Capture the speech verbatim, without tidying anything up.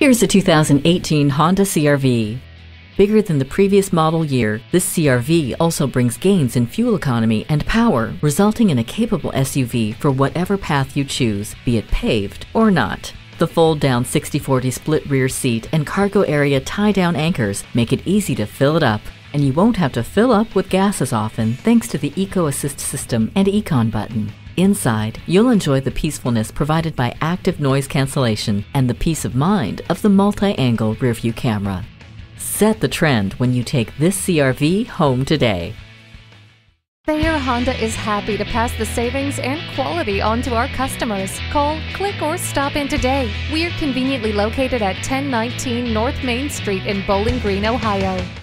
Here's a two thousand eighteen Honda C R V. Bigger than the previous model year, this C R V also brings gains in fuel economy and power, resulting in a capable S U V for whatever path you choose, be it paved or not. The fold-down sixty forty split rear seat and cargo area tie-down anchors make it easy to fill it up, and you won't have to fill up with gas as often thanks to the Eco Assist system and Econ button. Inside, you'll enjoy the peacefulness provided by active noise cancellation and the peace of mind of the multi-angle rearview camera. Set the trend when you take this C R V home today. Thayer Honda is happy to pass the savings and quality on to our customers. Call, click, or stop in today. We are conveniently located at ten nineteen North Main Street in Bowling Green, Ohio.